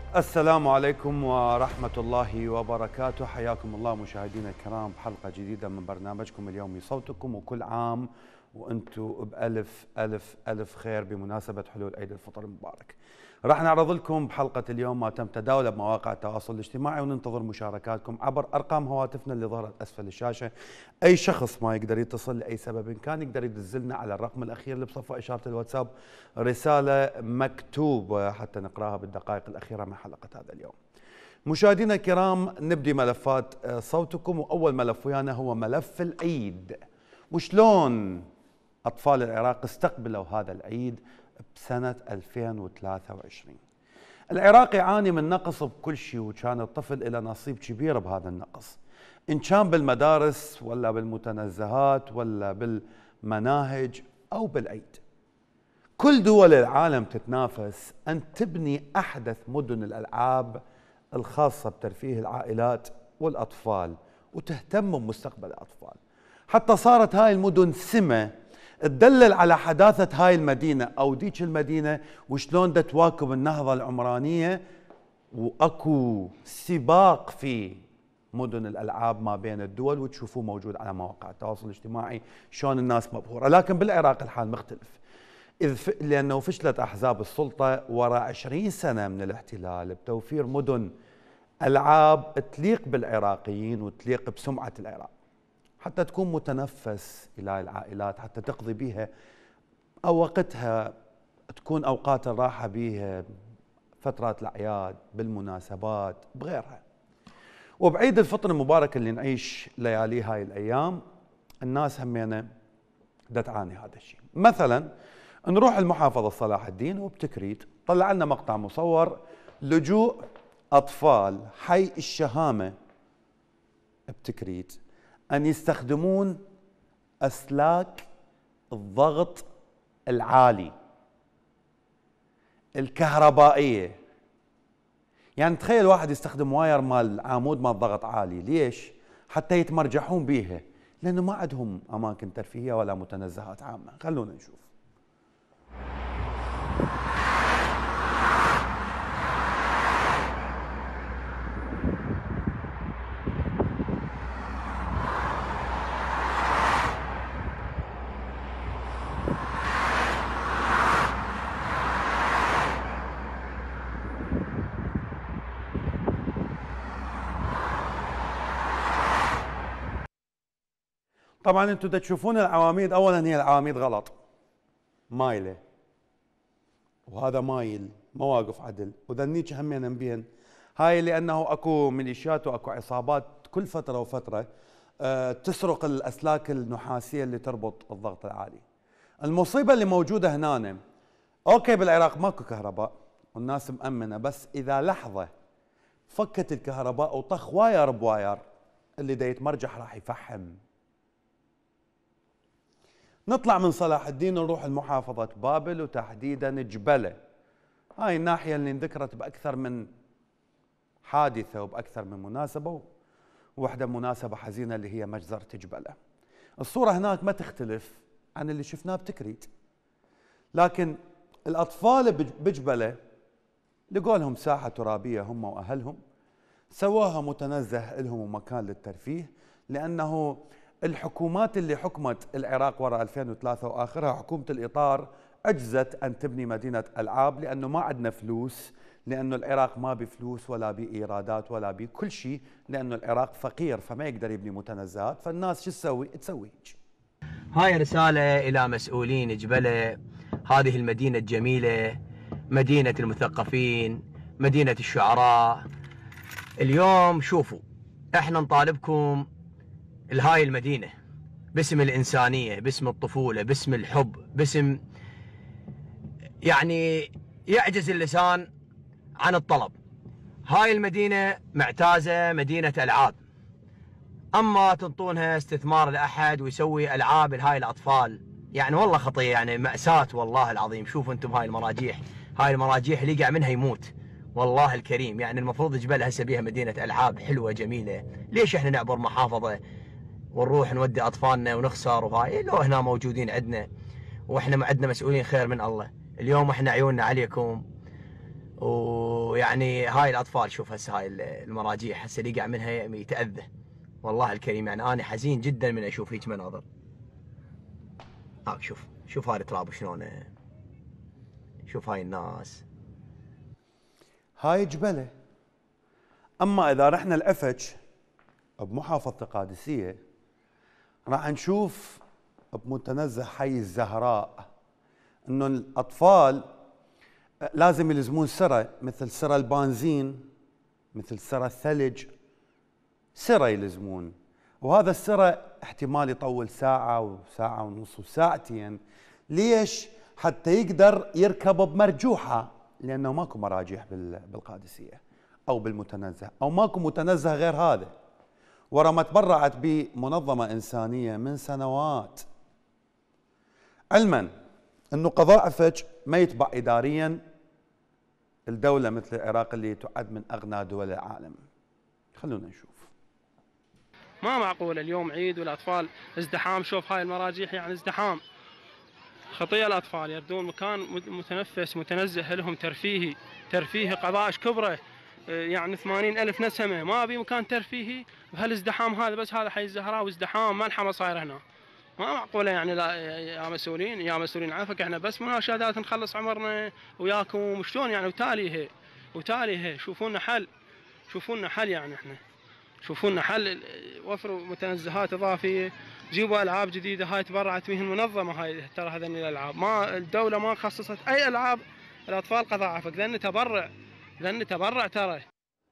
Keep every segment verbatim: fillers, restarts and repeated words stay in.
السلام عليكم ورحمة الله وبركاته. حياكم الله مشاهدينا الكرام بحلقة جديدة من برنامجكم اليومي صوتكم، وكل عام وأنتم بألف ألف ألف خير بمناسبة حلول عيد الفطر المبارك. راح نعرض لكم بحلقة اليوم ما تم تداوله بمواقع التواصل الاجتماعي، وننتظر مشاركاتكم عبر أرقام هواتفنا اللي ظهرت أسفل الشاشة. أي شخص ما يقدر يتصل لأي سبب كان يقدر يدزلنا على الرقم الأخير اللي بصفه إشارة الواتساب رسالة مكتوبة حتى نقراها بالدقائق الأخيرة من حلقة هذا اليوم. مشاهدينا الكرام، نبدي ملفات صوتكم، وأول ملف ويانا هو ملف العيد. وشلون أطفال العراق استقبلوا هذا العيد بسنة ألفين وثلاثة وعشرين؟ العراق يعاني من نقص بكل شيء، وكان الطفل له نصيب كبير بهذا النقص، إن كان بالمدارس ولا بالمتنزهات ولا بالمناهج أو بالعيد. كل دول العالم تتنافس أن تبني أحدث مدن الألعاب الخاصة بترفيه العائلات والأطفال، وتهتم بمستقبل الأطفال، حتى صارت هاي المدن سمة تدلل على حداثة هاي المدينة أو ديك المدينة، وشلون دا تواكب النهضة العمرانية. وأكو سباق في مدن الألعاب ما بين الدول، وتشوفوه موجود على مواقع التواصل الاجتماعي شلون الناس مبهورة. لكن بالعراق الحال مختلف، إذ ف... لأنه فشلت أحزاب السلطة وراء عشرين سنة من الاحتلال بتوفير مدن ألعاب تليق بالعراقيين وتليق بسمعة العراق، حتى تكون متنفس إلى العائلات، حتى تقضي بها أو وقتها تكون أوقات الراحة بها، فترات الأعياد، بالمناسبات، بغيرها. وبعيد الفطر المبارك اللي نعيش لياليه هاي الأيام، الناس همينة دا تعاني هذا الشيء. مثلا نروح المحافظة صلاح الدين وبتكريت، طلع لنا مقطع مصور لجوء أطفال حي الشهامة بتكريت أن يستخدمون أسلاك الضغط العالي الكهربائية. يعني تخيل واحد يستخدم واير مال عمود مال ضغط عالي، ليش؟ حتى يتمرجحون بيها، لأنه ما عندهم أماكن ترفيهية ولا متنزهات عامة. خلونا نشوف. طبعا انتم تشوفون العواميد، اولا هي العواميد غلط، مايله، وهذا مايل، ما واقف عدل، وذنيك همين انبين. هاي لانه اكو ميليشيات واكو عصابات كل فتره وفتره أه تسرق الاسلاك النحاسيه اللي تربط الضغط العالي. المصيبه اللي موجوده هنا، اوكي بالعراق ماكو كهرباء والناس مأمنه، بس اذا لحظه فكت الكهرباء وطخ واير بواير، اللي دا يتمرجح راح يفحم. نطلع من صلاح الدين ونروح المحافظة بابل، وتحديدا جبلة. هاي الناحية اللي انذكرت بأكثر من حادثة وبأكثر من مناسبة، وواحدة مناسبة حزينة اللي هي مجزرة جبلة. الصورة هناك ما تختلف عن اللي شفناه بتكريت، لكن الأطفال بجبلة لقوا لهم ساحة ترابية هم وأهلهم، سووها متنزه لهم ومكان للترفيه، لأنه الحكومات اللي حكمت العراق وراء ألفين وثلاثة واخرها حكومه الاطار عجزت ان تبني مدينه العاب، لانه ما عندنا فلوس، لانه العراق ما بفلوس ولا بايرادات ولا بكل شيء، لانه العراق فقير فما يقدر يبني متنزهات. فالناس شو تسوي؟ تسوي هيك. هاي رساله الى مسؤولين جبله، هذه المدينه الجميله، مدينه المثقفين، مدينه الشعراء. اليوم شوفوا، احنا نطالبكم لهاي المدينة باسم الإنسانية، باسم الطفولة، باسم الحب، باسم يعني يعجز اللسان عن الطلب. هاي المدينة معتازة، مدينة ألعاب، أما تنطونها استثمار لأحد ويسوي ألعاب لهاي الأطفال، يعني والله خطية، يعني مأساة والله العظيم. شوفوا أنتم هاي المراجيح، هاي المراجيح اللي يقع منها يموت والله الكريم. يعني المفروض جبل هسه بيها مدينة ألعاب حلوة جميلة، ليش احنا نعبر محافظة ونروح نودي أطفالنا ونخسر؟ وهاي لو هنا موجودين عندنا، واحنا عندنا مسؤولين خير من الله. اليوم احنا عيوننا عليكم، ويعني هاي الاطفال شوف هسه هاي المراجيح هسه اللي قاعد منها يتاذى. والله الكريم يعني انا حزين جدا من اشوف هيك مناظر. هاك شوف شوف هاي التراب شلون، شوف هاي الناس. هاي جبله. اما اذا رحنا العفج بمحافظه القادسيه راح نشوف بمتنزه حي الزهراء انه الاطفال لازم يلزمون سرة، مثل سرة البنزين، مثل سرة الثلج، سرة يلزمون. وهذا السرة احتمال يطول ساعة وساعة ونص وساعتين. ليش؟ حتى يقدر يركب بمرجوحة، لأنه ماكو مراجيح بالقادسية أو بالمتنزه، أو ماكو متنزه غير هذا. ورا ما تبرعت بمنظمة إنسانية من سنوات، علما أنه قضاء عفج ما يتبع إداريا الدولة مثل العراق اللي تعد من أغنى دول العالم. خلونا نشوف. ما معقول اليوم عيد والاطفال ازدحام. شوف هاي المراجيح يعني ازدحام، خطيه. الاطفال يردون مكان متنفس متنزه لهم ترفيهي، ترفيهي قضاء كبره يعني ثمانين ألف نسمه، ما ابي مكان ترفيهي بهالازدحام هذا. بس هذا حي الزهراء وازدحام ملحمه صاير هنا. ما معقوله يعني. لا يا مسؤولين يا مسؤولين عفك، احنا بس مناشدات نخلص عمرنا وياكم شلون يعني. وتالي هي وتالي هي شوفوا لنا حل، شوفوا لنا حل يعني. احنا شوفوا لنا حل، وفروا متنزهات اضافيه، جيبوا العاب جديده. هاي تبرعت به المنظمه هاي ترى هذين الالعاب. ما الدوله ما خصصت اي العاب الاطفال قضاء عفق، لان تبرع لان تبرع ترى.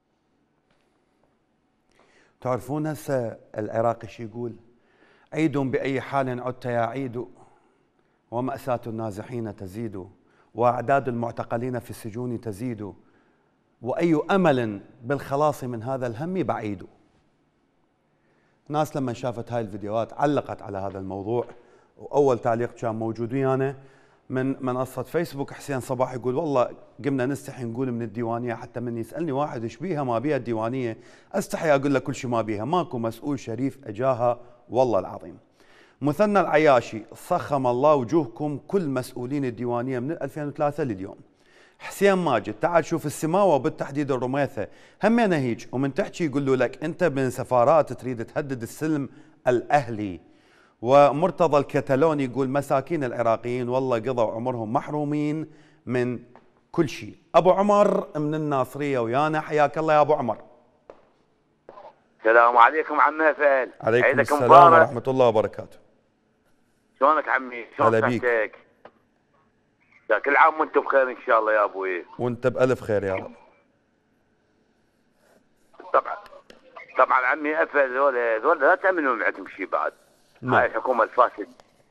تعرفون هسه العراقي شو يقول؟ عيد باي حال عدت يا عيد، ومأساة النازحين تزيد، واعداد المعتقلين في السجون تزيد، واي امل بالخلاص من هذا الهم بعيد. ناس لما شافت هاي الفيديوهات علقت على هذا الموضوع، واول تعليق كان موجود ويانا من منصه فيسبوك. حسين صباح يقول والله قمنا نستحي نقول من الديوانيه، حتى من يسالني واحد ايش بيها ما بيها الديوانيه استحي اقول له كل شيء ما بيها، ماكو مسؤول شريف اجاها والله العظيم. مثنى العياشي صخم الله وجوهكم كل مسؤولين الديوانيه من ألفين وثلاثة لليوم. حسين ماجد تعال شوف السماوه وبالتحديد الرميثه همينه هيج، ومن تحكي يقولوا لك انت من سفارات تريد تهدد السلم الاهلي. ومرتضى الكتالوني يقول مساكين العراقيين والله قضوا عمرهم محرومين من كل شيء. ابو عمر من الناصريه ويانا، حياك الله يا ابو عمر. السلام عليكم عمي فهد. عليكم السلام ورحمه الله وبركاته. شلونك عمي؟ شلون صحتك؟ كل عام وانتم بخير ان شاء الله يا ابوي. وانت بالف خير يا رب. طبعا طبعا عمي افل ذولا ذولا لا تعملون معكم شيء بعد. نعم. هاي الحكومه الفاسده،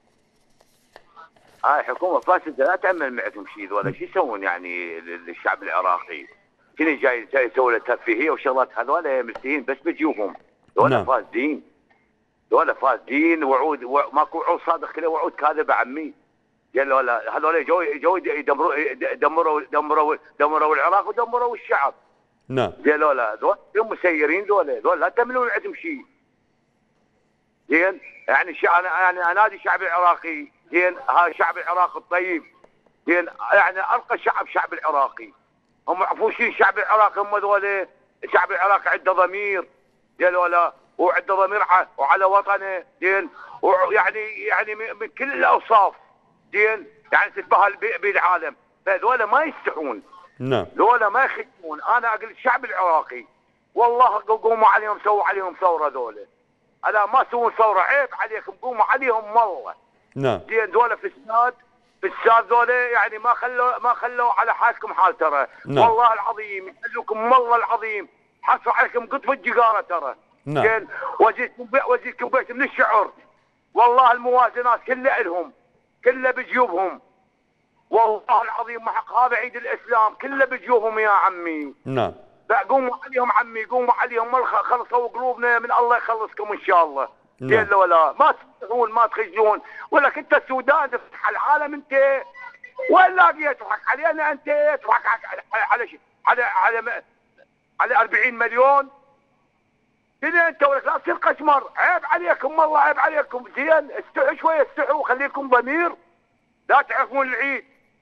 هاي الحكومه الفاسده لا تعمل معكم شيء. ذولا شو يسوون يعني للشعب العراقي؟ شنو جاي يسوي له ترفيهيه وشغلات؟ هذول مستهين بس بجيوبهم. ذولا نعم. فاسدين، ذولا فاسدين. وعود و... ماكو وعود صادق، كله وعود كاذبه عمي. قالوا لا هذول جو جو يدمروا دمروا دمروا دمروا العراق ودمروا الشعب. نعم. قالوا لا ذول مسيرين، ذول ذول لا تعملون عندهم شيء. زين يعني الشعب انا يعني انادي الشعب العراقي، زين هذا الشعب العراقي الطيب، زين يعني ارقى شعب شعب العراقي. هم عفوشين الشعب العراقي، هم ذول الشعب العراقي عنده ضمير. قالوا لا وعنده ضمير وعلى وطنه، زين ويعني يعني من كل الاوصاف، زين يعني تتباهى بالعالم. فذولا ما يستحون. نعم. ذولا ما يخدمون. انا اقول الشعب العراقي والله قوموا عليهم، سووا عليهم ثوره. ذولا الا ما تسوون ثوره عيب عليكم، قوموا عليهم والله. نعم. زين ذولا فساد فساد ذولا يعني ما خلوا ما خلوا على حالكم حال ترى. نعم. والله العظيم يخلوكم والله العظيم، حصوا عليكم قطف الجيجاره ترى. نعم. زين وجيتكم وجيتكم بيت من الشعر، والله الموازنات كلها لهم، كله بجيوبهم والله العظيم. محق هذا عيد الاسلام كله بجيوبهم يا عمي. نعم. قوموا عليهم عمي، قوموا عليهم، خلصوا قلوبنا من الله يخلصكم ان شاء الله. نعم. ولا ما تفتحون ما تخجلون، ولك انت السودان تفتح العالم انت، ولا يضحك علينا انت، تضحك على على على على, على أربعين مليون. كذا انت ولك لا تصير قشمر، عيب عليكم والله عيب عليكم. زين استحوا شويه، استحوا خليكم ضمير. لا تعرفون العيد،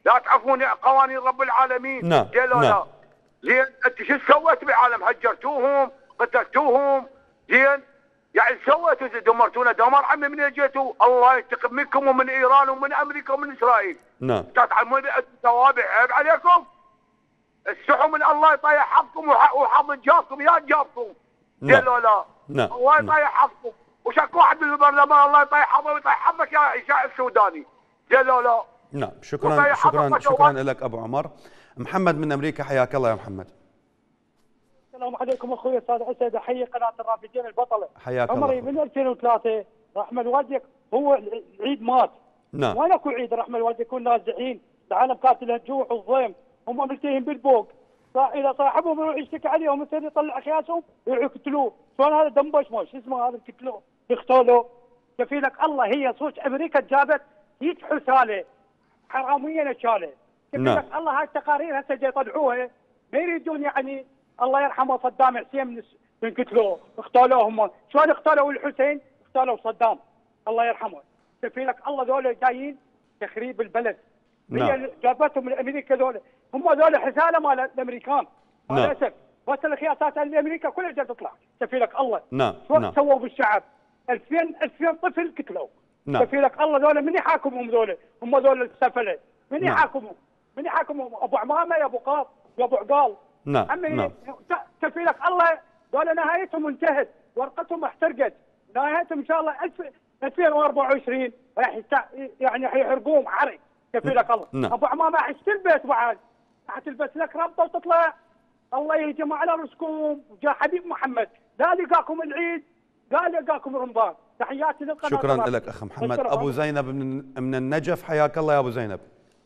لا تعرفون قوانين رب العالمين. نعم نعم. لا زين انت شو سويت بالعالم؟ هجرتوهم، قتلتوهم، زين يعني سويتوا دمرتونا دمار عمي من جيتوا. الله ينتقم منكم ومن ايران ومن امريكا ومن اسرائيل. نعم. تتعلمون توابع عيب عليكم. استحوا من الله يطيح حظكم وحظ جاركم يا جاركم. زين لو لا؟ نعم. الله يطيح حظكم. وشكو واحد بالبرلمان الله يطيح حظه ويطيح حظك يا شاعر السوداني. زين لو لا؟ نعم. شكرا شكرا شكرا لك ابو عمر. محمد من امريكا، حياك الله يا محمد. السلام عليكم اخوي استاذ اسد، احيي قناه الرافدين البطله. حياك الله. عمري من ألفين وثلاثة رحمه والديك هو العيد مات. نعم. وين اكو عيد رحمه والديك نازحين، العالم كاتله الجوع والضيم، هم ملتهين بالبوق. اذا صاحبهم يروح يشتكي عليهم مثل يطلع اخياسهم يروح يقتلوه، شلون هذا دمبش ما شو اسمه هذا يقتلوه يقتلوه. كفيلك الله هي صوت امريكا جابت يدفعوا ساله حراميا شاله. كفيلك الله هاي التقارير هسه يطلعوها ما يريدون يعني. الله يرحمه صدام حسين من قتلوه اغتالوه هم. شلون اغتالوا الحسين؟ اغتالوا صدام الله يرحمه. كفيلك الله ذولا جايين تخريب البلد. نعم. هي جابتهم الامريكا ذولا، هم ذولا حساله مال الامريكان. نعم. للاسف بس الخياسات الامريكا كلها جايه تطلع. كفيلك الله. نعم. شو نعم. سووا بالشعب؟ ألفين ألفين طفل قتلوا. نعم. كفيلك الله ذولا من يحاكمهم ذولا؟ هم ذولا السفله. من نعم. يحاكمهم؟ من يحاكمهم؟ ابو عمامه يا ابو قاط يا ابو عقال. نعم. عمي نعم. كفيلك الله ذولا نهايتهم انتهت، ورقتهم احترقت، نهايتهم ان شاء الله ألفين وأربعة وعشرين راح يعني يحرقوهم حرق. كفيلك الله. نعم. ابو عمامه راح تلبس بعد، راح تلبس لك ربطه وتطلع. الله يهجم على رزقكم. وجا حبيب محمد لا لقاكم العيد لا لقاكم رمضان. تحياتي للقناه. شكرا لك اخ محمد. ابو زينب من من النجف، حياك الله يا ابو زينب.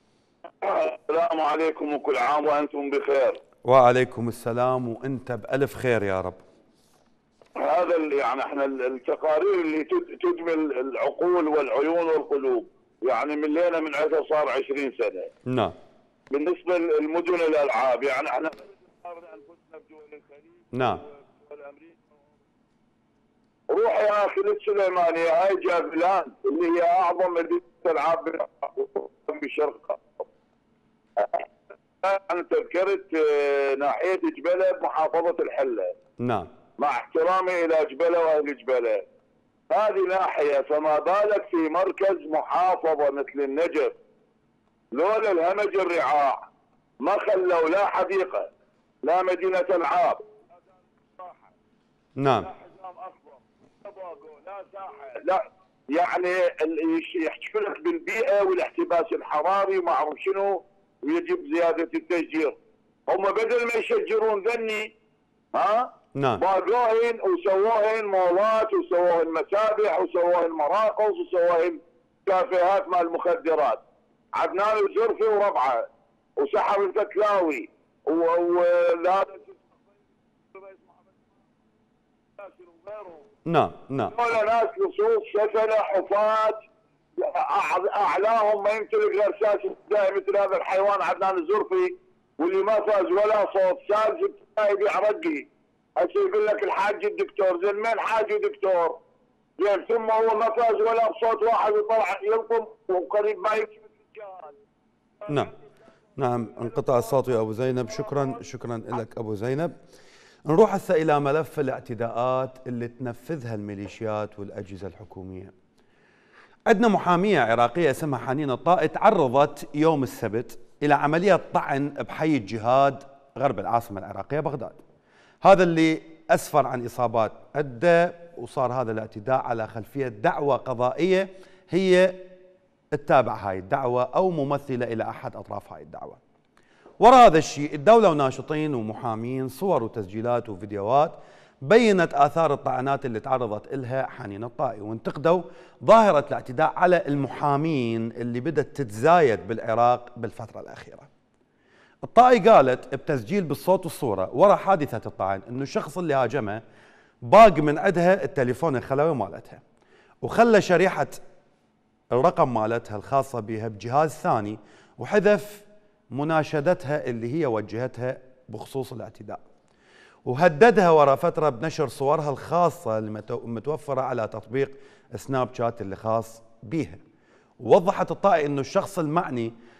السلام عليكم وكل عام وانتم بخير. وعليكم السلام وانت بالف خير يا رب. هذا يعني احنا التقارير اللي تدمل العقول والعيون والقلوب، يعني من لينا من عشرة صار عشرين سنه. نعم. بالنسبه للمدن الالعاب يعني احنا انفسنا بدول الخليج. نعم. روح يا اخي للسليمانيه، هاي جابلان اللي هي اعظم مدينه العاب بالشرق. انا تذكرت ناحيه جبله بمحافظه الحله. نعم. مع احترامي الى جبله واهل جبله. هذه ناحيه، فما بالك في مركز محافظه مثل النجف. لولا الهمج الرعاع ما خلوا لا حديقه لا مدينه العاب. نعم. لا ساحه لا يعني يحكوا لك بالبيئه والاحتباس الحراري وما اعرف شنو، ويجب زياده التشجير. هم بدل ما يشجرون ذني ها نعم. باقوهن وسووهن مولات وسووهن مسابح وسووهن مراقص وسووهن كافيهات مال المخدرات. عدنان الزرفي وربعه وسحر الفتلاوي ولا نعم. نعم. هذول ناس لصوص سفله حفاة اعلاهم ما يمتلك غير شاشه ابتدائي مثل هذا الحيوان عدنان الزرفي، واللي ما فاز ولا صوت. سالف ابتدائي بيعرقي. هسه يقول لك الحاج الدكتور، زين مين حاج ودكتور؟ زين ثم هو ما فاز ولا بصوت واحد وطلع يلطم وقريب ما يمشي مثل الجهال. نعم. نعم. انقطع الصوت يا ابو زينب. شكرا شكرا لك ابو زينب. نروح هسه الى ملف الاعتداءات اللي تنفذها الميليشيات والاجهزه الحكوميه. عندنا محاميه عراقيه اسمها حنين الطائي تعرضت يوم السبت الى عمليه طعن بحي الجهاد غرب العاصمه العراقيه بغداد. هذا اللي اسفر عن اصابات عده، وصار هذا الاعتداء على خلفيه دعوه قضائيه هي تتابع هاي الدعوه او ممثله الى احد اطراف هاي الدعوه. وراء هذا الشيء الدولة وناشطين ومحامين صور وتسجيلات وفيديوهات بينت آثار الطعنات اللي تعرضت إلها حنين الطائي، وانتقدوا ظاهرة الاعتداء على المحامين اللي بدأت تتزايد بالعراق بالفترة الأخيرة. الطائي قالت بتسجيل بالصوت والصورة وراء حادثة الطعن إنه الشخص اللي هاجمه باق من عندها التليفون الخلوي مالتها، وخلى شريحة الرقم مالتها الخاصة بها بجهاز ثاني، وحذف مناشدتها اللي هي وجهتها بخصوص الاعتداء، وهددها وراء فترة بنشر صورها الخاصة المتوفرة على تطبيق سناب شات اللي خاص بيها. ووضحت الطائي انه الشخص المعني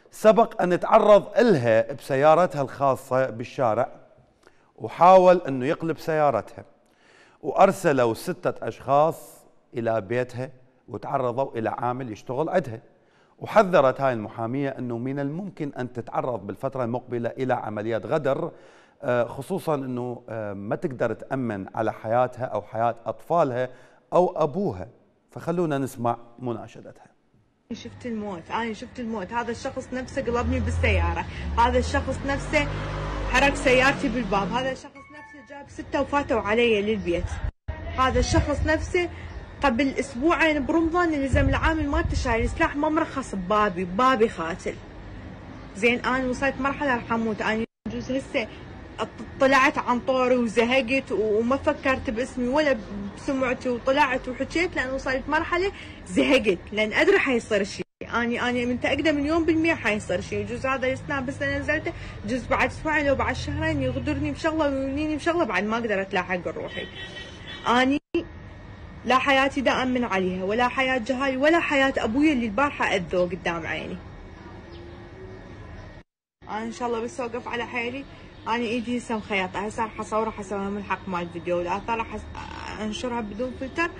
سبق أن تعرض إلها بسيارتها الخاصة بالشارع، وحاول أنه يقلب سيارتها، وأرسلوا ستة أشخاص إلى بيتها وتعرضوا إلى عامل يشتغل عندها. وحذرت هاي المحامية أنه من الممكن أن تتعرض بالفترة المقبلة إلى عمليات غدر، خصوصا أنه ما تقدر تأمن على حياتها أو حياة أطفالها أو أبوها. فخلونا نسمع مناشدتها. شفت الموت، أنا شفت الموت، هذا الشخص نفسه قلبني بالسيارة، هذا الشخص نفسه حرك سيارتي بالباب، هذا الشخص نفسه جاب ستة وفاتوا علي للبيت، هذا الشخص نفسه قبل أسبوعين برمضان لزم العامل مالته شايل سلاح ما مرخص ببابي، ببابي قاتل. زين أنا وصلت مرحلة راح أموت، أنا يجوز هسه طلعت عن طوري وزهقت وما فكرت باسمي ولا بسمعتي وطلعت وحكيت، لأن وصلت مرحلة زهقت، لأن أدري حيصير شيء، أنا أنا متأكدة مليون بالمية حيصير شيء. يجوز هذا السلاح بس أنا نزلته، يجوز بعد أسبوعين لو بعد شهرين يغدرني بشغلة ويونيني بشغلة بعد ما أقدر أتلاحق روحي. أني لا حياتي دا أمن عليها، ولا حياة جهالي، ولا حياة أبويا اللي البارحة أذوه قدام عيني. أنا إن شاء الله بس أوقف على حيلي، أنا إيدي هسه مخيطة، هسه راح أصورها حسويها ملحق مال فيديو، والآثار راح أنشرها بدون فلتر.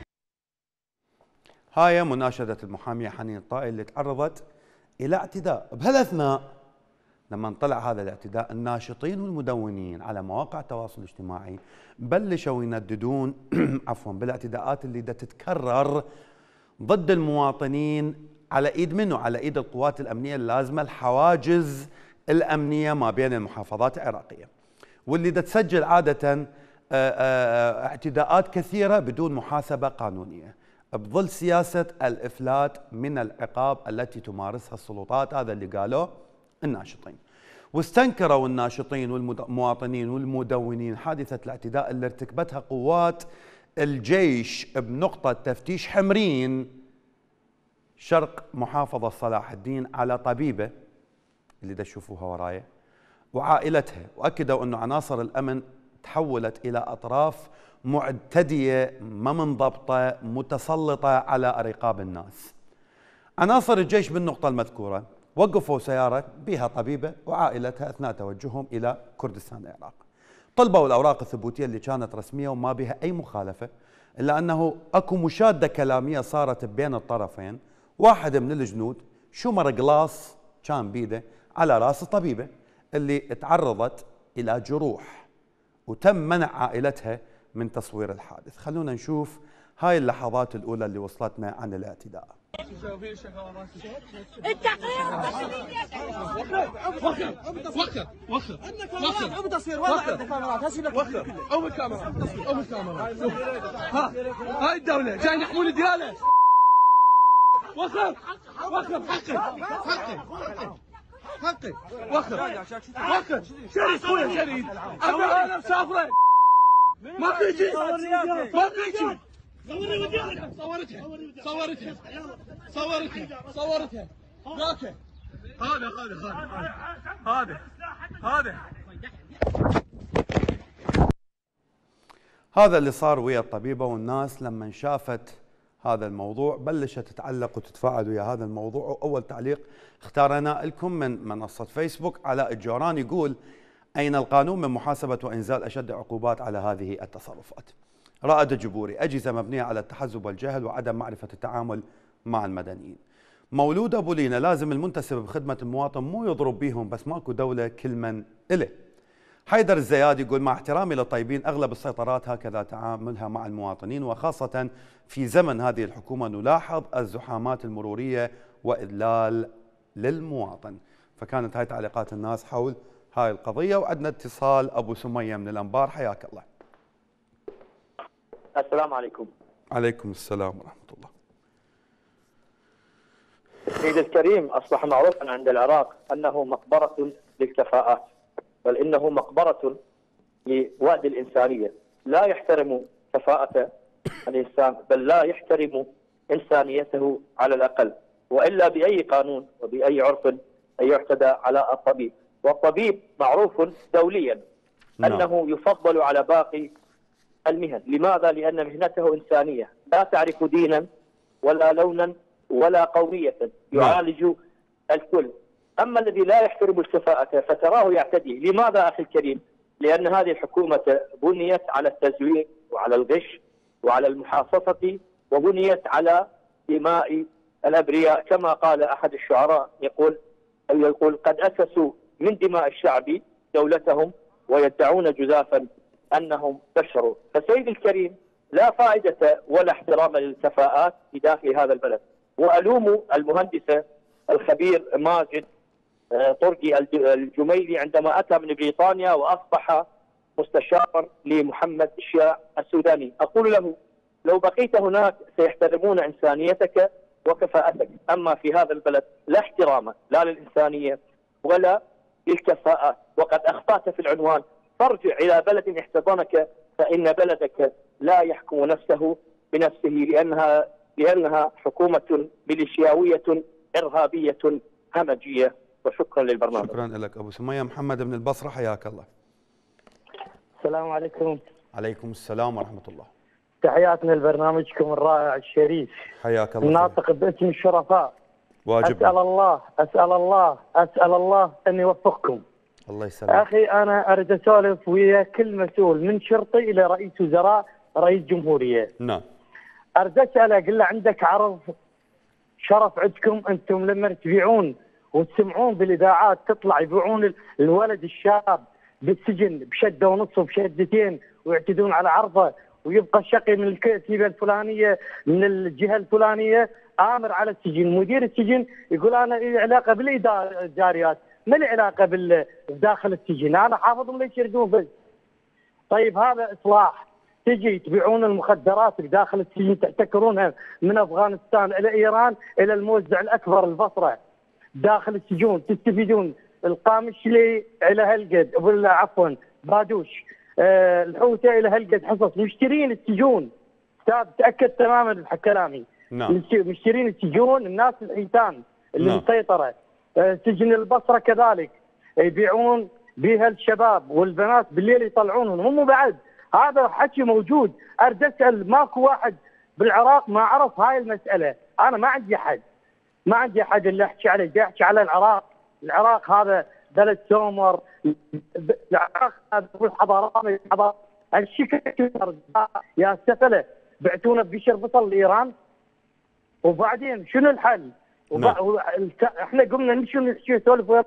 هاي مناشدة المحامية حنين الطائي اللي تعرضت إلى اعتداء. بهالأثناء لما طلع هذا الاعتداء، الناشطين والمدونين على مواقع التواصل الاجتماعي بلشوا ينددون عفوا بالاعتداءات اللي دا تتكرر ضد المواطنين على ايد منه؟ على ايد القوات الامنيه اللازمه، الحواجز الامنيه ما بين المحافظات العراقيه، واللي دا تسجل عاده اعتداءات كثيره بدون محاسبه قانونيه بظل سياسه الافلات من العقاب التي تمارسها السلطات. هذا اللي قالوه الناشطين. واستنكروا الناشطين والمواطنين والمدونين حادثة الاعتداء اللي ارتكبتها قوات الجيش بنقطة تفتيش حمرين شرق محافظة صلاح الدين على طبيبة اللي دا تشوفوها ورايا وعائلتها، وأكدوا أنه عناصر الأمن تحولت إلى أطراف معتدية ما منضبطة متسلطة على رقاب الناس. عناصر الجيش بالنقطة المذكورة وقفوا سيارة بها طبيبة وعائلتها أثناء توجههم إلى كردستان العراق. طلبوا الأوراق الثبوتية اللي كانت رسمية وما بها أي مخالفة، إلا أنه أكو مشادة كلامية صارت بين الطرفين. واحد من الجنود شمر قلاص كان بيده على رأس الطبيبة اللي تعرضت إلى جروح، وتم منع عائلتها من تصوير الحادث. خلونا نشوف هاي اللحظات الأولى اللي وصلتنا عن الاعتداء. التقرير وخر وخر وخر وخر ابو تصوير والله عندك كاميرات هسه وخر او الكاميرات او الكاميرات ها هاي الدوله جاي يحمون الدياله وخر وخر حقي حقي حقي وخر وخر شريد خويا شريد انا انا مسافره ما فيكي ما فيكي صورتها صورتها صورتها صورتها صورتها ذاك هذا هذا هذا هذا هذا اللي صار ويا الطبيبة. والناس لما شافت هذا الموضوع بلشت تتعلق وتتفاعل ويا هذا الموضوع. وأول تعليق اختارنا لكم من منصة فيسبوك علاء الجوران يقول: أين القانون من محاسبة وإنزال أشد عقوبات على هذه التصرفات؟ رائد الجبوري: أجهزة مبنية على التحزب والجهل وعدم معرفة التعامل مع المدنيين. مولود أبو لينا: لازم المنتسب بخدمة المواطن مو يضرب بيهم، بس ماكو دولة كل من إله. حيدر الزيادي يقول: مع احترامي للطيبين، أغلب السيطرات هكذا تعاملها مع المواطنين، وخاصة في زمن هذه الحكومة نلاحظ الزحامات المرورية وإذلال للمواطن. فكانت هاي تعليقات الناس حول هاي القضية. وعندنا اتصال أبو سمية من الأنبار، حياك الله. السلام عليكم. عليكم السلام ورحمة الله. سيدي الكريم، أصبح معروفا عند العراق أنه مقبرة للكفاءات، بل إنه مقبرة لوعد الإنسانية. لا يحترم كفاءة الإنسان، بل لا يحترم إنسانيته على الأقل، وإلا بأي قانون وبأي عرف أن يعتدى على الطبيب. والطبيب معروف دوليا أنه يفضل على باقي المهن. لماذا؟ لأن مهنته إنسانية، لا تعرف دينا ولا لونا ولا قومية، يعالج الكل. أما الذي لا يحترم الكفاءة فتراه يعتدي. لماذا أخي الكريم؟ لأن هذه الحكومة بنيت على التزوير وعلى الغش وعلى المحاصصة، وبنيت على دماء الأبرياء، كما قال أحد الشعراء يقول يقول قد أسسوا من دماء الشعب دولتهم ويدعون جزافا أنهم بشر. فسيدي الكريم، لا فائدة ولا احترام للكفاءات في داخل هذا البلد. وألوم المهندس الخبير ماجد طرقي الجميلي عندما أتى من بريطانيا وأصبح مستشارا لمحمد الشيع السوداني. أقول له لو بقيت هناك سيحترمون إنسانيتك وكفاءتك، أما في هذا البلد لا احترام لا للإنسانية ولا للكفاءة، وقد أخطأت في العنوان. فارجع إلى بلد احتضنك فإن بلدك لا يحكم نفسه بنفسه، لأنها لأنها حكومة ميليشياوية إرهابية همجية. وشكرا للبرنامج. شكرا لك أبو سمية. محمد من البصرة، حياك الله. السلام عليكم. عليكم السلام ورحمة الله. تحياتنا لبرنامجكم الرائع الشريف. حياك الله. الناطق باسم الشرفاء. واجب. أسأل الله أسأل الله أسأل الله أن يوفقكم. الله يسلمك. أخي أنا أريد أسولف ويا كل مسؤول من شرطي إلى رئيس وزراء رئيس جمهورية. نعم. أريد أسأله، أقول له عندك عرض شرف عندكم أنتم لما تبيعون وتسمعون بالإذاعات تطلع يبيعون الولد الشاب بالسجن بشدة ونص وبشدتين ويعتدون على عرضه، ويبقى الشقي من الكتيبة الفلانية من الجهة الفلانية آمر على السجن. مدير السجن يقول أنا لي علاقة بالإداريات، ما لي علاقة بداخل السجن، أنا حافظهم ليش يردون بس. طيب هذا إصلاح. تجي تبيعون المخدرات بداخل السجن، تحتكرونها من أفغانستان إلى إيران إلى الموزع الأكبر البصرة داخل السجون، تستفيدون. القامشلي إلى هالقد، ولا عفوا بادوش، أه الحوته إلى هالقد حصص. مشترين السجون، تأكد تماما بكلامي. نعم. مشترين السجون الناس الحيتان اللي مسيطرة. أه سجن البصرة كذلك يبيعون بها الشباب والبنات بالليل يطلعونهم هم بعد. هذا حكي موجود. أريد أسأل، ماكو واحد بالعراق ما عرف هاي المسألة. أنا ما عندي حد ما عندي حد اللي أحكي عليه، بدي أحكي على العراق. العراق هذا بلد سومر، العراق هذا الحضارات الحضارات الشكل يا سفلة بعتونا بقشر بصل لإيران، وبعدين شنو الحل؟ نعم. وب... احنا قمنا نمشي نحكي نسولف.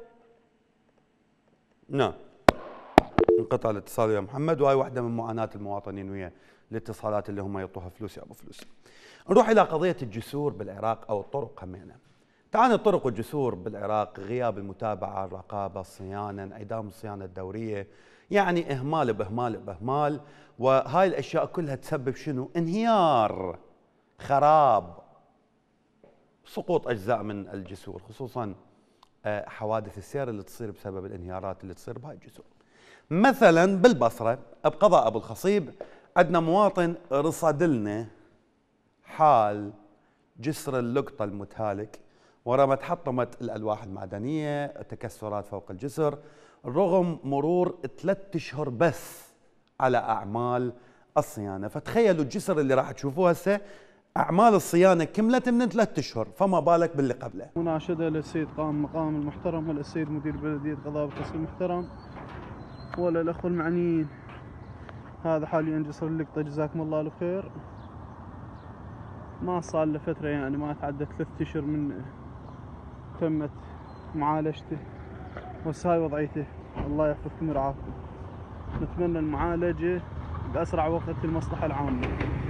نعم. انقطع الاتصال يا محمد، وهي واحدة من معاناة المواطنين ويا الاتصالات اللي هم يعطوها فلوس يا ابو فلوس. نروح الى قضية الجسور بالعراق او الطرق همينة. تعاني الطرق والجسور بالعراق غياب المتابعة، الرقابة، الصيانة، انعدام الصيانة الدورية، يعني اهمال باهمال باهمال، وهاي الاشياء كلها تسبب شنو؟ انهيار، خراب، سقوط اجزاء من الجسور، خصوصا حوادث السير اللي تصير بسبب الانهيارات اللي تصير بهاي الجسور. مثلا بالبصرة بقضاء ابو الخصيب عندنا مواطن رصد لنا حال جسر اللقطة المتهالك ورا ما تحطمت الألواح المعدنية، تكسرات فوق الجسر، رغم مرور ثلاث أشهر بس على أعمال الصيانة. فتخيلوا الجسر اللي راح تشوفوه هسه أعمال الصيانة كملت من ثلاث أشهر، فما بالك باللي قبله. مناشدة للسيد قائم مقام المحترم وللسيد مدير بلدية قضاء ابو الخصيب المحترم وللأخوة المعنيين. هذا حاليا جسر اللقطة، جزاكم الله الف خير. ما صار له فترة، يعني ما تعدت ثلاث اشهر من تمت معالجته، بس هاي وضعيته. الله يحفظكم ويرعاكم. نتمنى المعالجة بأسرع وقت للمصلحة العامة.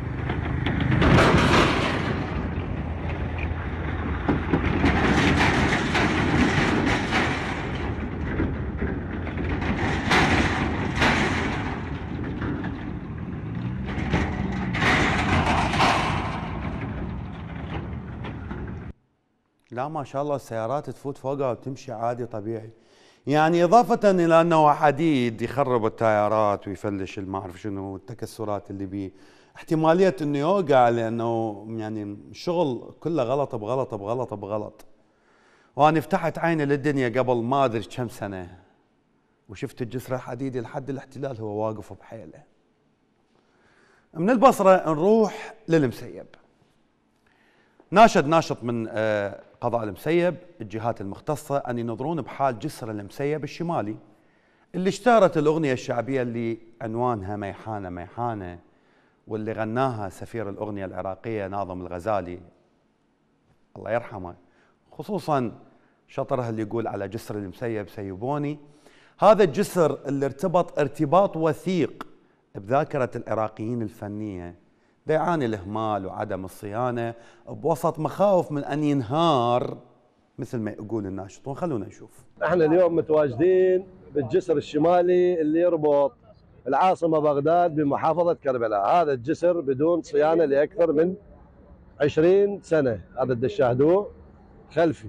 لا ما شاء الله السيارات تفوت فوقها وتمشي عادي طبيعي. يعني إضافة إلى أنه حديد يخرب التيارات ويفلش ما أعرف شنو التكسرات اللي بيه، احتمالية أنه يوقع لأنه يعني الشغل كله غلط بغلط بغلط بغلط. وأنا فتحت عيني للدنيا قبل ما أدري كم سنة وشفت الجسر الحديدي لحد الاحتلال هو واقف بحيله. من البصرة نروح للمسيب. ناشد ناشط من قضاء المسيب الجهات المختصة أن ينظرون بحال جسر المسيب الشمالي اللي اشتهرت الأغنية الشعبية اللي عنوانها ميحانة ميحانة، واللي غناها سفير الأغنية العراقية ناظم الغزالي الله يرحمه، خصوصا شطرها اللي يقول على جسر المسيب سيبوني. هذا الجسر اللي ارتبط ارتباط وثيق بذاكرة العراقيين الفنية دا يعاني الإهمال وعدم الصيانة بوسط مخاوف من أن ينهار مثل ما يقول الناشطون. خلونا نشوف. احنا اليوم متواجدين بالجسر الشمالي اللي يربط العاصمة بغداد بمحافظة كربلاء. هذا الجسر بدون صيانة لأكثر من عشرين سنة، هذا اللي تشاهدوه خلفي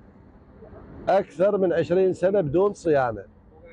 أكثر من عشرين سنة بدون صيانة.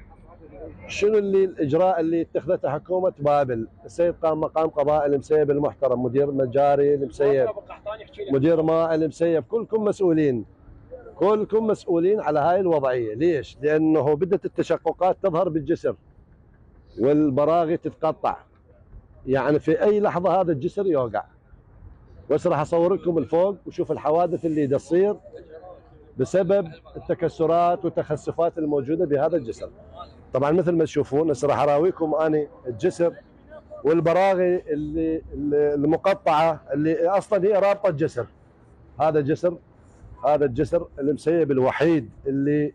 شنو اللي الإجراء اللي اتخذته حكومة بابل؟ السيد قام مقام قضاء المسيب المحترم، مدير مجاري المسيب، مدير ماء المسيب، كلكم مسؤولين، كلكم مسؤولين على هاي الوضعية. ليش؟ لأنه بدت التشققات تظهر بالجسر والبراغي تتقطع، يعني في أي لحظة هذا الجسر يوقع. بس راح أصور لكم الفوق وشوف الحوادث اللي تصير بسبب التكسرات والتخسفات الموجودة بهذا الجسر. طبعا مثل ما تشوفون هسه راح اراويكم اني الجسر والبراغي اللي المقطعه اللي اصلا هي رابطه الجسر. هذا جسر هذا الجسر المسيب الوحيد اللي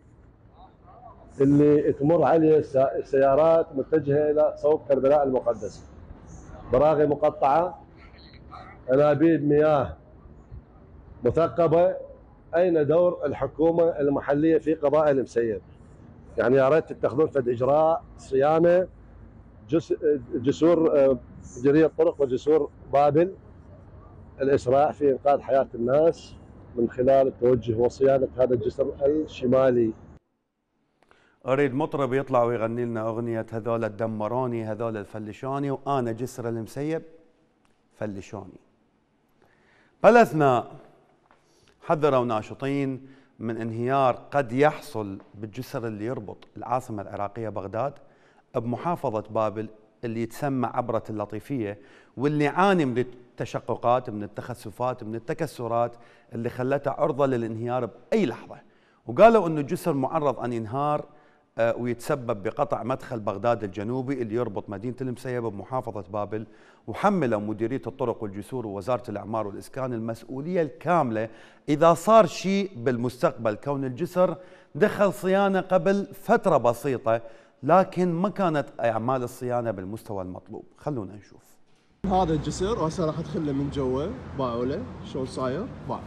اللي تمر عليه السيارات متجهه الى صوب كربلاء المقدسه. براغي مقطعه، انابيب مياه مثقبه. اين دور الحكومه المحليه في قضاء المسيب؟ يعني يا ريت تتخذون فد اجراء صيانه جسور مديريه الطرق وجسور بابل، الاسراع في انقاذ حياه الناس من خلال التوجه وصيانه هذا الجسر الشمالي. اريد مطرب يطلع ويغني لنا اغنيه هذول الدمروني هذول الفلشوني وانا جسر المسيب فلشوني. بالاثناء حذروا ناشطين من انهيار قد يحصل بالجسر اللي يربط العاصمة العراقية بغداد بمحافظة بابل اللي يتسمى عبرة اللطيفية، واللي يعاني من التشققات، من التخسفات، من التكسرات اللي خلته عرضة للانهيار بأي لحظة. وقالوا أنه الجسر معرض أن ينهار ويتسبب بقطع مدخل بغداد الجنوبي اللي يربط مدينة المسيب بمحافظة بابل. وحملوا مديرية الطرق والجسور ووزارة الإعمار والإسكان المسؤولية الكاملة إذا صار شيء بالمستقبل، كون الجسر دخل صيانة قبل فترة بسيطة لكن ما كانت أعمال الصيانة بالمستوى المطلوب. خلونا نشوف. هذا الجسر وهسه راح ادخله من جوا باعوا له شلون صاير. باع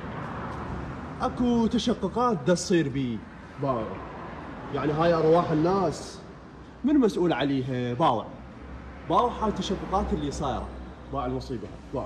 اكو تشققات دا تصير بيه باعوا، يعني هاي ارواح الناس من مسؤول عليها؟ باوع باوع هاي التشققات اللي صايره، باع المصيبه باوع.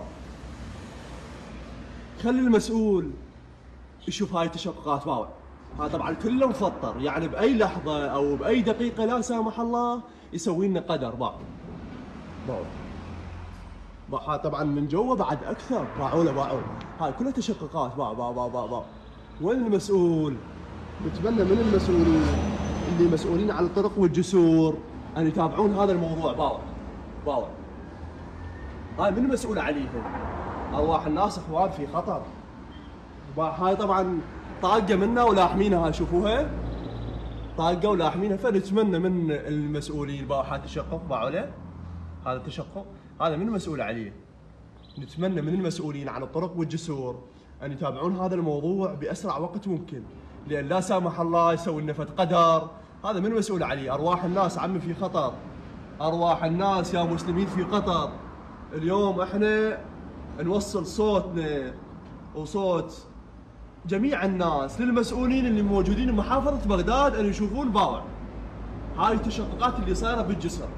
خلي المسؤول يشوف هاي التشققات باوع. هذا طبعا كله مفطر، يعني باي لحظه او باي دقيقه لا سامح الله يسوي لنا قدر. باع باوع باع طبعا من جوا بعد اكثر. باعوا له باعوا هاي كلها تشققات. باع باع باع باع باع. وين المسؤول؟ نتمنى من المسؤولين اللي مسؤولين على الطرق والجسور ان يتابعون هذا الموضوع. باوع باوع هاي من المسؤول عليهم؟ ارواح الناس اخوان في خطر. هاي طبعا طاقه منا ولاحمينها، هاي شوفوها طاقه ولاحمينها. فنتمنى من المسؤولين باوع هاي تشقق باعوا له هذا التشقق هذا من المسؤول عليه. نتمنى من المسؤولين عن الطرق والجسور ان يتابعون هذا الموضوع باسرع وقت ممكن، لان لا سامح الله يسوي لنا فد قدر. هذا من المسؤول عليه؟ ارواح الناس عمي في خطر، ارواح الناس يا مسلمين في خطر. اليوم احنا نوصل صوتنا وصوت جميع الناس للمسؤولين اللي موجودين بمحافظة بغداد ان يشوفون باوع هاي التشققات اللي صايره بالجسر.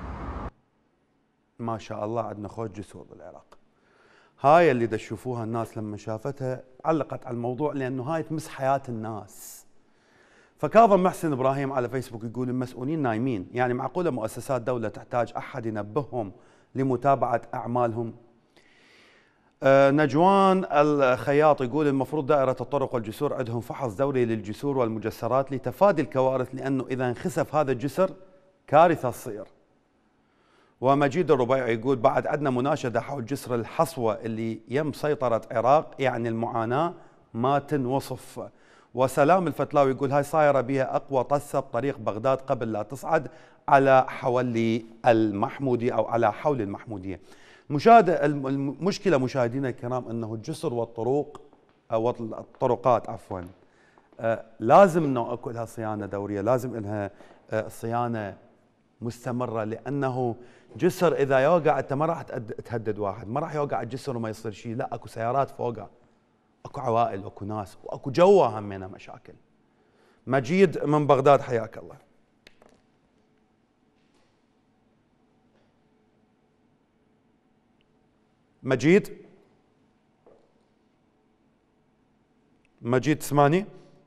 ما شاء الله عندنا خوش جسور بالعراق. هاي اللي دا تشوفوها الناس لما شافتها علقت على الموضوع لانه هاي تمس حياة الناس. فكاظم محسن ابراهيم على فيسبوك يقول المسؤولين نايمين، يعني معقولة مؤسسات دولة تحتاج احد ينبههم لمتابعة اعمالهم؟ أه نجوان الخياط يقول المفروض دائرة الطرق والجسور عندهم فحص دوري للجسور والمجسرات لتفادي الكوارث، لانه اذا انخسف هذا الجسر كارثة تصير. ومجيد الربيعي يقول بعد عندنا مناشدة حول جسر الحصوة اللي يم سيطرة عراق، يعني المعاناة ما تنوصف. وسلام الفتلاوي يقول هاي صايره بها اقوى طسه بطريق بغداد قبل لا تصعد على حولي المحمودي او على حول المحموديه. مشاهد المشكله مشاهدينا الكرام انه الجسر والطرق او الطرقات عفوا آه لازم انه اكو لها صيانه دوريه، لازم لها آه صيانه مستمره، لانه جسر اذا يوقع انت ما راح تهدد واحد، ما راح يوقع الجسر وما يصير شيء، لا اكو سيارات فوقه، اكو عوائل واكو ناس واكو جوا همنا مشاكل. مجيد من بغداد حياك الله. مجيد مجيد تسمعني؟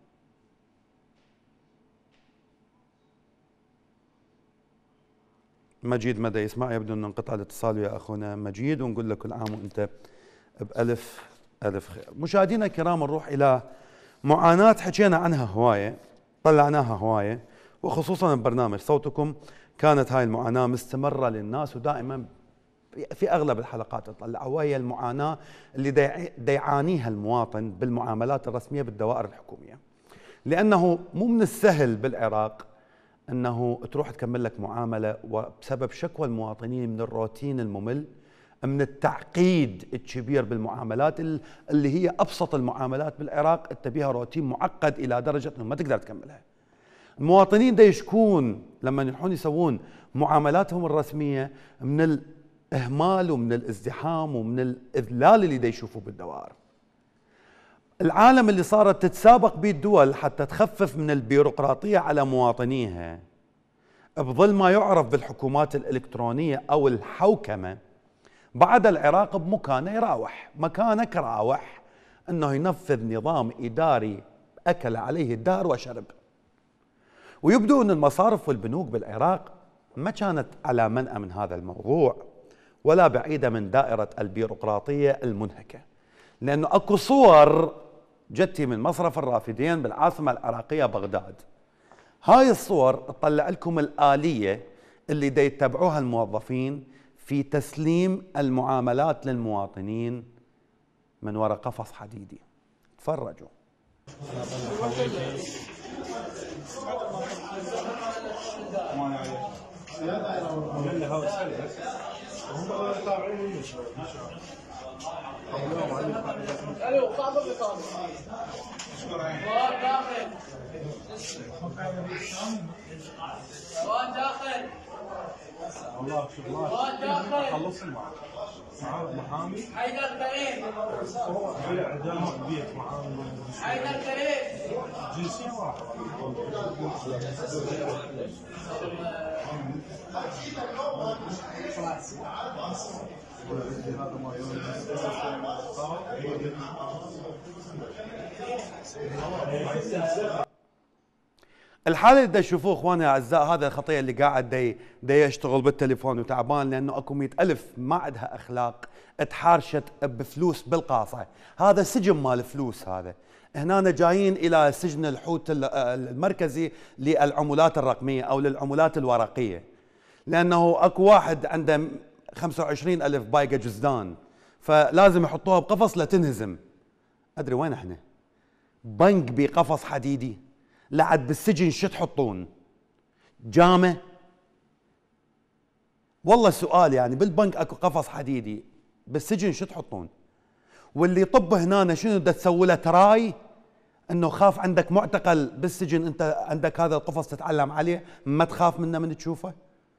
مجيد مدى يسمع، يبدو ان انقطع الاتصال يا اخونا مجيد، ونقول لك كل عام وانت بألف ألف خير. مشاهدينا الكرام نروح إلى معاناة حكينا عنها هواية، طلعناها هواية، وخصوصا ببرنامج صوتكم كانت هاي المعاناة مستمرة للناس، ودائما في أغلب الحلقات نطلعها، وهي المعاناة اللي دا يعانيها المواطن بالمعاملات الرسمية بالدوائر الحكومية. لأنه مو من السهل بالعراق أنه تروح تكمل لك معاملة وبسبب شكوى المواطنين من الروتين الممل، من التعقيد الكبير بالمعاملات اللي هي ابسط المعاملات بالعراق انت بيها روتين معقد الى درجه انه ما تقدر تكملها. المواطنين دا يشكون لما يروحون يسوون معاملاتهم الرسميه من الاهمال ومن الازدحام ومن الاذلال اللي دا يشوفوه بالدوائر. العالم اللي صارت تتسابق به الدول حتى تخفف من البيروقراطيه على مواطنيها بظل ما يعرف بالحكومات الالكترونيه او الحوكمه، بعد العراق بمكانه يراوح، مكانك راوح انه ينفذ نظام اداري اكل عليه الدار وشرب. ويبدو ان المصارف والبنوك بالعراق ما كانت على منأى من هذا الموضوع ولا بعيده من دائره البيروقراطيه المنهكه، لانه اكو صور جتي من مصرف الرافدين بالعاصمه العراقيه بغداد. هاي الصور تطلع لكم الآلية اللي دا يتبعوها الموظفين في تسليم المعاملات للمواطنين من وراء قفص حديدي. تفرجوا. والله شغلات خلصنا مع محامي حيدر كريم اعدام بيت محامي حيدر كريم جنسيه واحده الحالة اللي تشوفوه اخواني الاعزاء، هذا الخطية اللي قاعد دي, دي يشتغل بالتليفون وتعبان لانه اكو مئة الف ما عندها اخلاق، اتحارشت بفلوس بالقاصة. هذا سجن مال فلوس، هذا هنا جايين الى سجن الحوت المركزي للعملات الرقمية او للعملات الورقية، لانه اكو واحد عنده خمسة وعشرين الف بايقة جزدان فلازم يحطوها بقفص لتنهزم. ادري وين احنا؟ بنك بقفص حديدي، لعد بالسجن شو تحطون؟ جامة؟ والله سؤال يعني، بالبنك اكو قفص حديدي، بالسجن شو تحطون؟ واللي يطب هنا شنو بدها تسوي له تراي؟ انه خاف عندك معتقل بالسجن انت عندك هذا القفص تتعلم عليه، ما تخاف منه من تشوفه؟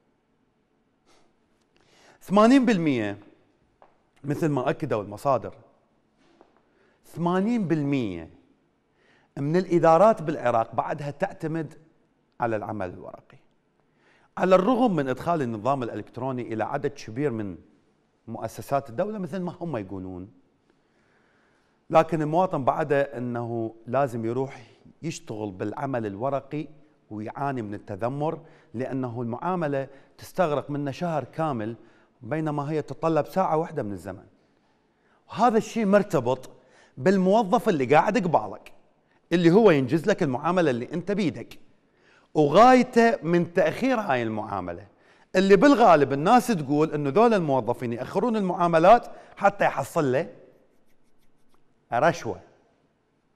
ثمانين بالمئة مثل ما اكدوا المصادر، ثمانين بالمئة من الإدارات بالعراق بعدها تعتمد على العمل الورقي، على الرغم من إدخال النظام الإلكتروني إلى عدد كبير من مؤسسات الدولة مثل ما هم يقولون، لكن المواطن بعده أنه لازم يروح يشتغل بالعمل الورقي ويعاني من التذمر، لأنه المعاملة تستغرق منه شهر كامل بينما هي تتطلب ساعة واحدة من الزمن. وهذا الشيء مرتبط بالموظف اللي قاعد قبالك، اللي هو ينجز لك المعاملة اللي انت بيدك، وغايته من تأخير هاي المعاملة اللي بالغالب الناس تقول انه ذول الموظفين يأخرون المعاملات حتى يحصل له رشوة.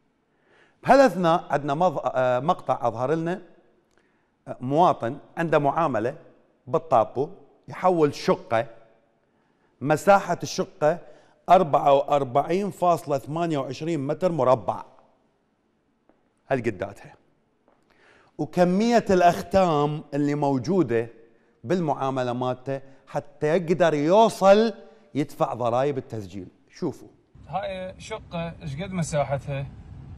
بهالاثناء عندنا مقطع اظهر لنا مواطن عنده معامله بالطابو، يحول شقه، مساحه الشقه أربعة وأربعين فاصلة ثمانية وعشرين متر مربع، هالقداتها، وكميه الاختام اللي موجوده بالمعامله مالته حتى يقدر يوصل يدفع ضرائب التسجيل. شوفوا هاي شقة ايش قد مساحتها؟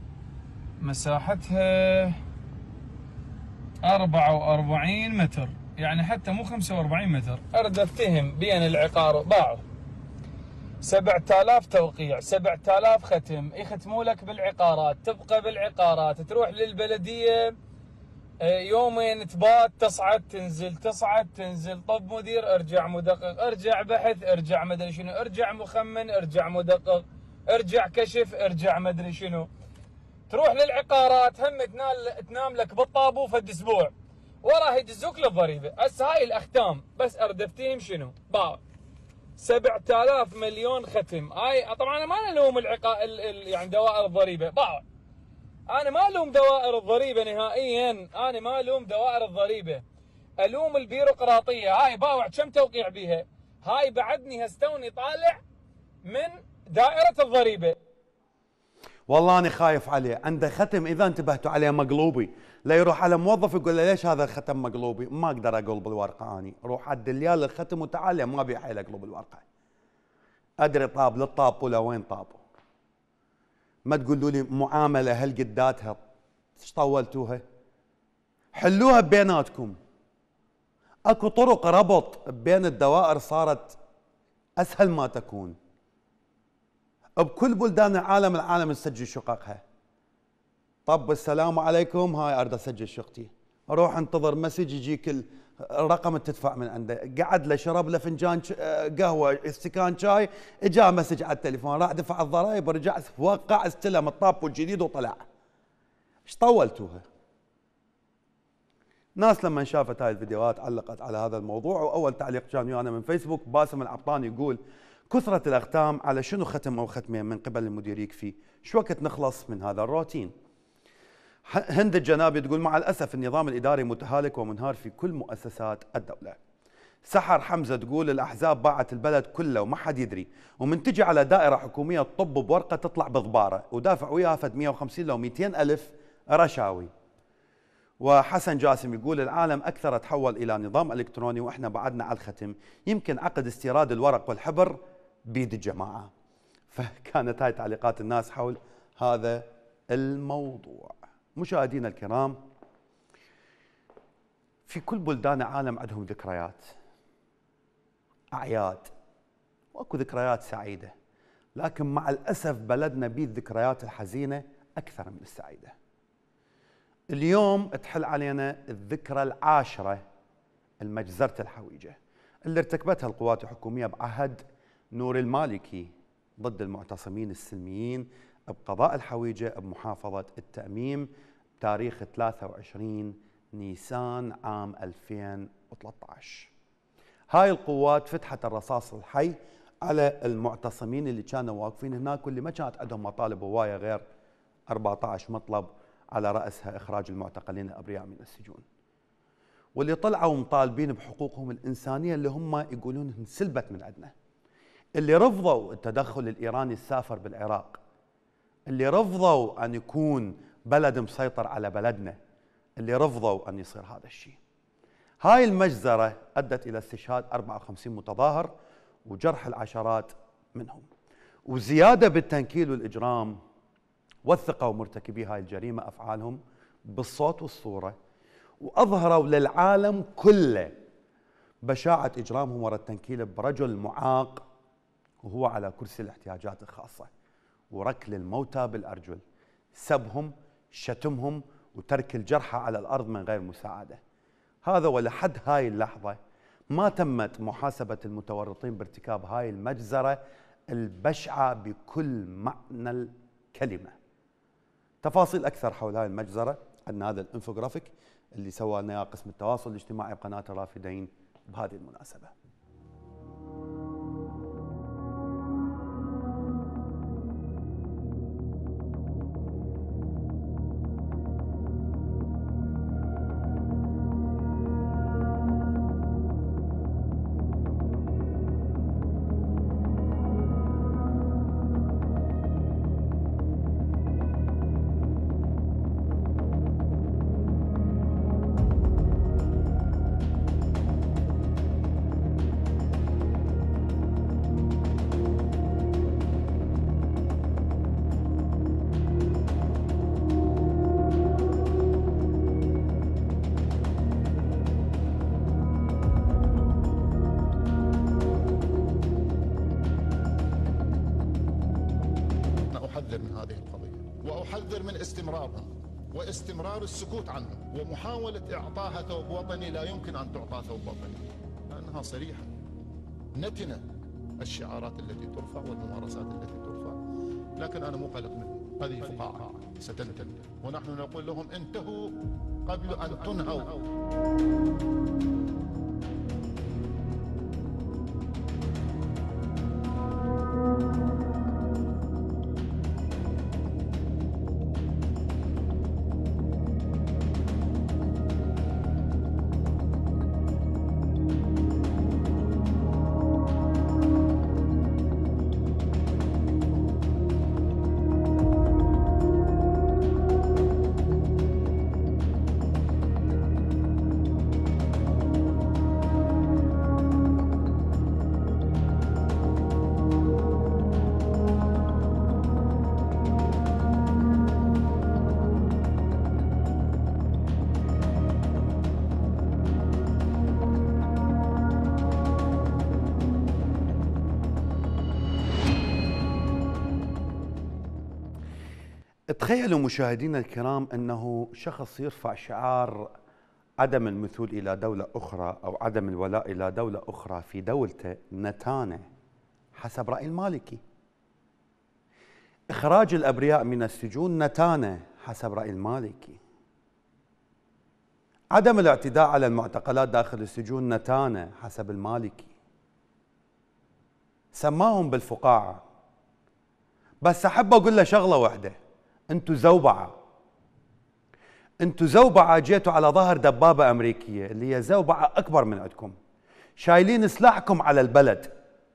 مساحتها أربعة وأربعين متر، يعني حتى مو خمسة وأربعين متر. ارد افتهم بين العقار باعوا سبعة آلاف توقيع، سبعة آلاف ختم، يختموا لك بالعقارات، تبقى بالعقارات، تروح للبلدية يومين تبات، تصعد تنزل تصعد تنزل، طب مدير ارجع مدقق، ارجع بحث، ارجع مدري شنو، ارجع مخمن، ارجع مدقق، ارجع كشف، ارجع مدري شنو. تروح للعقارات هم تنال تنام لك بالطابو فد اسبوع، وراه يدزوك للضريبه. هسه هاي الاختام بس ارد افتهم شنو؟ باع سبعة آلاف مليون ختم. هاي طبعا انا ما الوم العقا يعني دوائر الضريبه، باع انا ما الوم دوائر الضريبه نهائيا، انا ما الوم دوائر الضريبه، الوم البيروقراطيه. هاي باوع كم توقيع بيها؟ هاي بعدني هستوني طالع من دائره الضريبه. والله انا خايف عليه، عنده ختم اذا انتبهتوا عليه مقلوبي، لا يروح على موظف يقول له ليش هذا الختم مقلوبي؟ ما اقدر اقلب الورقه اني، روح على الدليال الختم وتعال، ما ابي حيل اقلب الورقه. ادري طاب للطاب ولا وين طابوا. ما تقولوا لي معامله هالقداتها ايش طولتوها؟ حلوها بيناتكم. اكو طرق ربط بين الدوائر صارت اسهل ما تكون. بكل بلدان العالم العالم تسجل شققها. طب السلام عليكم، هاي اريد اسجل شقتي، اروح انتظر مسج يجيك الرقم اللي تدفع من عنده، قعد له شرب له فنجان قهوه استكان شاي، اجاه مسج على التليفون، راح دفع الضرائب ورجع وقع استلم الطابو الجديد وطلع. ايش طولتوها؟ ناس لما شافت هاي الفيديوهات علقت على هذا الموضوع، واول تعليق كان ويانا من فيسبوك باسم العبطاني يقول كثرة الأختام على شنو ختم أو ختمين من قبل المدير يكفي، شو وقت نخلص من هذا الروتين؟ هند الجنابي تقول مع الأسف النظام الإداري متهالك ومنهار في كل مؤسسات الدولة. سحر حمزة تقول الأحزاب باعت البلد كله وما حد يدري، ومن تجي على دائرة حكومية تطب بورقة تطلع بضبارة، ودافع وياها فد مئة وخمسين لو مئتين ألف رشاوي. وحسن جاسم يقول العالم أكثر تحول إلى نظام إلكتروني وإحنا بعدنا على الختم، يمكن عقد استيراد الورق والحبر بيد الجماعة. فكانت هاي تعليقات الناس حول هذا الموضوع. مشاهدينا الكرام، في كل بلدان العالم عندهم ذكريات، أعياد، وأكو ذكريات سعيدة، لكن مع الأسف بلدنا بيه الذكريات الحزينة أكثر من السعيدة. اليوم تحل علينا الذكرى العاشرة المجزرة الحويجة اللي ارتكبتها القوات الحكومية بعهد نور المالكي ضد المعتصمين السلميين بقضاء الحويجة بمحافظة التأميم بتاريخ ثلاثة وعشرين نيسان عام ألفين وثلاثة عشر. هاي القوات فتحت الرصاص الحي على المعتصمين اللي كانوا واقفين هناك، واللي ما كانت عندهم مطالب هواية غير أربعة عشر مطلب، على رأسها إخراج المعتقلين الأبرياء من السجون، واللي طلعوا مطالبين بحقوقهم الإنسانية اللي هم يقولون انسلبت من عندنا، اللي رفضوا التدخل الإيراني السافر بالعراق، اللي رفضوا أن يكون بلد مسيطر على بلدنا، اللي رفضوا أن يصير هذا الشيء. هاي المجزرة أدت إلى استشهاد أربعة وخمسين متظاهر وجرح العشرات منهم، وزيادة بالتنكيل والإجرام، وثقوا مرتكبي هاي الجريمة أفعالهم بالصوت والصورة، وأظهروا للعالم كله بشاعة إجرامهم وراء التنكيل برجل معاق وهو على كرسي الاحتياجات الخاصة، وركل الموتى بالأرجل، سبهم، شتمهم، وترك الجرحى على الأرض من غير مساعدة. هذا ولحد هاي اللحظة ما تمت محاسبة المتورطين بارتكاب هاي المجزرة البشعة بكل معنى الكلمة. تفاصيل أكثر حول هاي المجزرة عندنا هذا الانفوغرافيك اللي سوى لنا قسم التواصل الاجتماعي بقناة الرافدين بهذه المناسبة. أحذر من هذه القضية وأحذر من استمرارها واستمرار السكوت عنها ومحاولة إعطاها ثوب وطني لا يمكن أن تعطى ثوب وطني، لأنها صريحة نتنة الشعارات التي ترفع والممارسات التي ترفع، لكن أنا مو قلق منها، هذه فقاعة ستنتهي ونحن نقول لهم انتهوا قبل أن تنهوا. تخيلوا مشاهدينا الكرام أنه شخص يرفع شعار عدم المثول إلى دولة أخرى أو عدم الولاء إلى دولة أخرى في دولته نتانة حسب رأي المالكي. إخراج الأبرياء من السجون نتانة حسب رأي المالكي. عدم الاعتداء على المعتقلات داخل السجون نتانة حسب المالكي. سماهم بالفقاعة. بس أحب أقول له شغلة واحدة، أنتوا زوبعة، أنتوا زوبعة جيتوا على ظهر دبابة أمريكية اللي هي زوبعة أكبر من عندكم، شايلين سلاحكم على البلد.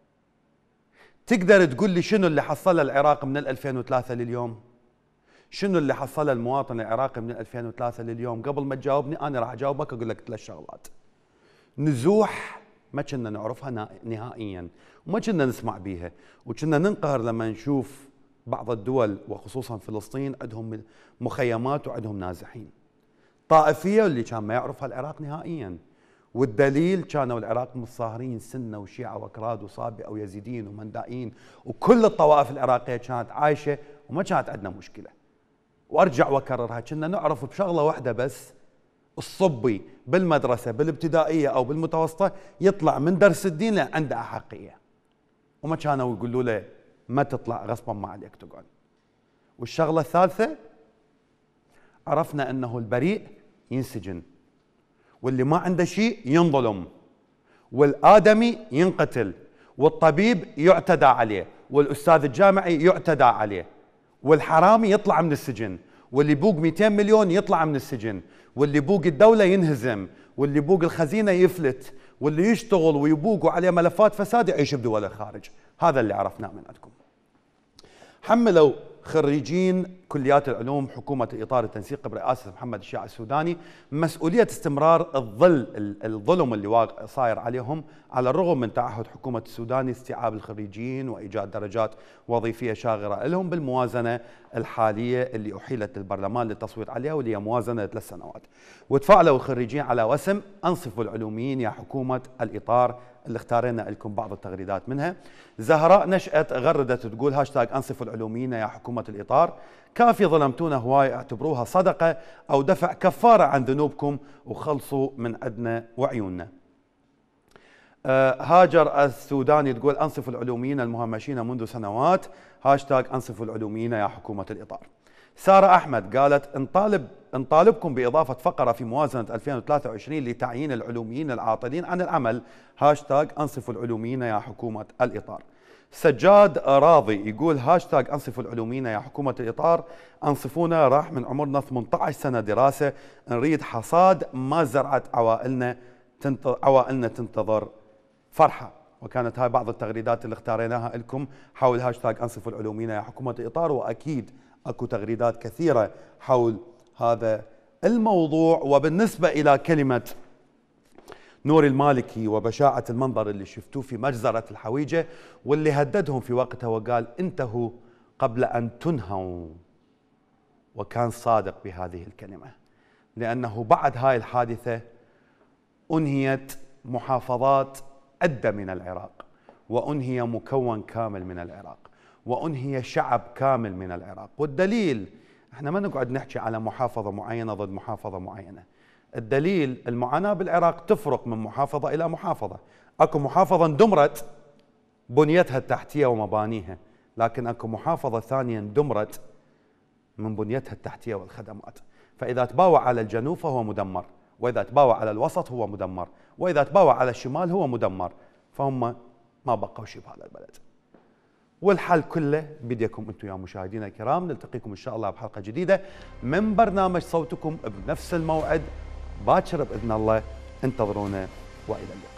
تقدر تقول لي شنو اللي حصله العراق من ألفين وثلاثة لليوم؟ شنو اللي حصله المواطن العراقي من ألفين وثلاثة لليوم؟ قبل ما تجاوبني أنا راح أجاوبك أقول لك ثلاث شغلات. نزوح ما كنا نعرفها نهائيا وما كنا نسمع بيها، وكنا ننقهر لما نشوف بعض الدول وخصوصا فلسطين عندهم مخيمات وعندهم نازحين. طائفية اللي كان ما يعرفها العراق نهائيا، والدليل كانوا العراق متصاهرين سنة وشيعة وأكراد وصابئة ويزيدين ومندائين، وكل الطوائف العراقية كانت عايشة وما كانت عندنا مشكلة. وأرجع وأكررها، كنا نعرف بشغلة واحدة بس، الصبي بالمدرسة بالابتدائية أو بالمتوسطة يطلع من درس الدين عنده أحقية، وما كانوا يقولوا له ما تطلع غصبا ما عليك تقعد. والشغلة الثالثة، عرفنا أنه البريء ينسجن، واللي ما عنده شيء ينظلم، والآدمي ينقتل، والطبيب يعتدى عليه، والأستاذ الجامعي يعتدى عليه، والحرامي يطلع من السجن، واللي بوق مئتين مليون يطلع من السجن، واللي بوق الدولة ينهزم، واللي بوق الخزينة يفلت، واللي يشتغل ويبوق عليه ملفات فساد يعيش بدول الخارج. هذا اللي عرفناه من عندكم. حملوا خريجين كليات العلوم حكومة الإطار التنسيقي برئاسة محمد الشيع السوداني مسؤولية استمرار الظل الظلم اللي صاير عليهم، على الرغم من تعهد حكومة السوداني استيعاب الخريجين وإيجاد درجات وظيفية شاغرة لهم بالموازنة الحالية اللي أحيلت للبرلمان للتصويت عليها، واللي هي موازنة ثلاث سنوات. وتفاعلوا الخريجين على وسم أنصفوا العلوميين يا حكومة الإطار، اللي اختارينا لكم بعض التغريدات منها. زهراء نشأت غردت تقول هاشتاج أنصفوا العلوميين يا حكومة الإطار، كافي ظلمتونا هواي، اعتبروها صدقة أو دفع كفارة عن ذنوبكم وخلصوا من عدنا وعيوننا. أه هاجر السوداني تقول أنصفوا العلوميين المهمشين منذ سنوات، هاشتاج أنصفوا العلوميين يا حكومة الإطار. سارة أحمد قالت نطالب نطالبكم بإضافة فقرة في موازنة ألفين وثلاثة وعشرين لتعيين العلوميين العاطلين عن العمل، هاشتاج أنصفوا العلوميين يا حكومة الإطار. سجاد راضي يقول هاشتاج أنصفوا العلوميين يا حكومة الإطار، أنصفونا راح من عمرنا ثمانية عشر سنة دراسة، نريد حصاد ما زرعت عوائلنا تنتظر عوائلنا تنتظر فرحة. وكانت هاي بعض التغريدات اللي اختاريناها لكم حول هاشتاج أنصفوا العلوميين يا حكومة الإطار، وأكيد أكو تغريدات كثيرة حول هذا الموضوع. وبالنسبة إلى كلمة نور المالكي وبشاعة المنظر اللي شفتوه في مجزرة الحويجة، واللي هددهم في وقتها وقال انتهوا قبل أن تنهوا، وكان صادق بهذه الكلمة، لأنه بعد هاي الحادثة أنهيت محافظات عدة من العراق، وأنهي مكون كامل من العراق، وأنهي شعب كامل من العراق. والدليل احنا ما نقعد نحكي على محافظة معينة ضد محافظة معينة، الدليل المعاناة بالعراق تفرق من محافظة إلى محافظة. اكو محافظة اندمرت بنيتها التحتية ومبانيها، لكن اكو محافظة ثانية اندمرت من بنيتها التحتية والخدمات. فإذا تباوع على الجنوب فهو مدمر، وإذا تباوع على الوسط هو مدمر، وإذا تباوع على الشمال هو مدمر. فهم ما بقوا شيء بهذا البلد. والحل كله بيديكم انتم يا مشاهدينا الكرام. نلتقيكم ان شاء الله بحلقة جديدة من برنامج صوتكم بنفس الموعد باكر باذن الله. انتظرونا والى اللقاء.